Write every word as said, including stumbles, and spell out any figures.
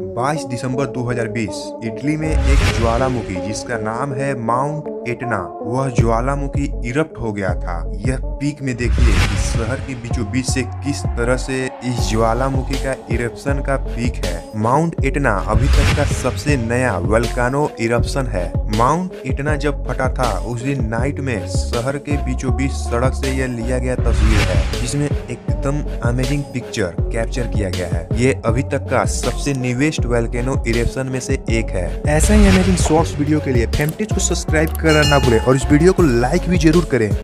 बाईस दिसंबर दो हज़ार बीस इटली में एक ज्वालामुखी जिसका नाम है माउंट एटना, वह ज्वालामुखी इरप्ट हो गया था। यह पीक में देखिए इस शहर के बीचों बीच से किस तरह से इस ज्वालामुखी का इरप्शन का पीक है। माउंट एटना अभी तक का सबसे नया वल्कानो इरप्शन है। माउंट एटना जब फटा था उस दिन नाइट में शहर के बीचों बीच सड़क से यह लिया गया तस्वीर है, जिसमें एकदम अमेजिंग पिक्चर कैप्चर किया गया है। ये अभी तक का सबसे न्यूएस्ट वोल्केनो इरप्शन में से एक है। ऐसा ही अमेजिंग शॉर्ट्स वीडियो के लिए फेमटेज को सब्सक्राइब करना ना भूलें और इस वीडियो को लाइक भी जरूर करें।